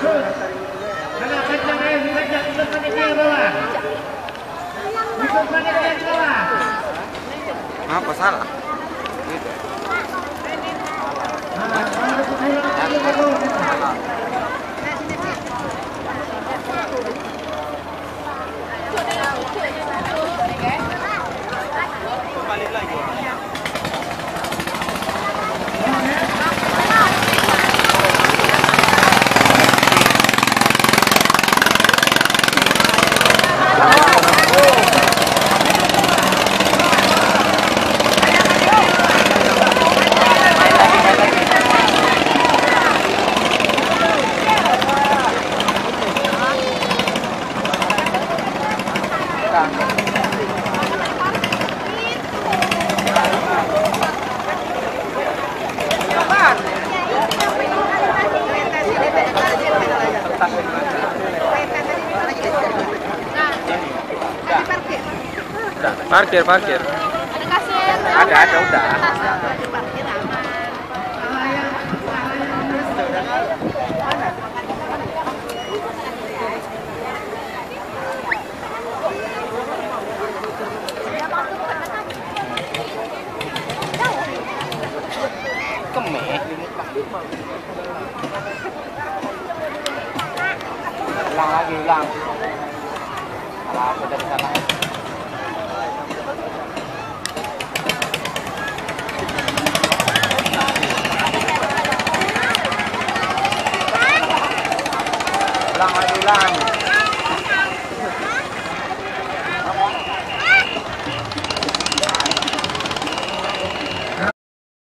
Agak kencang ayo, dikencang ikut panitia bawah. Ikut panitia bawah. Apa salah? Gitu. Balik lagi. Parkir. Ada kasir. Ada udah. Parkir aman. Kemeh. Ulang lagi, ulang. Salah, udah salah. Ulang lagi, ulang.